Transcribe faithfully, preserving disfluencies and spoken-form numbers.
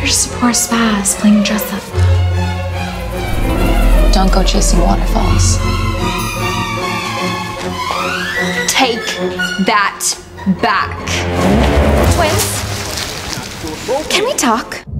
You're just a poor spaz playing dress up. Don't go chasing waterfalls. Take that back. Twins, can we talk?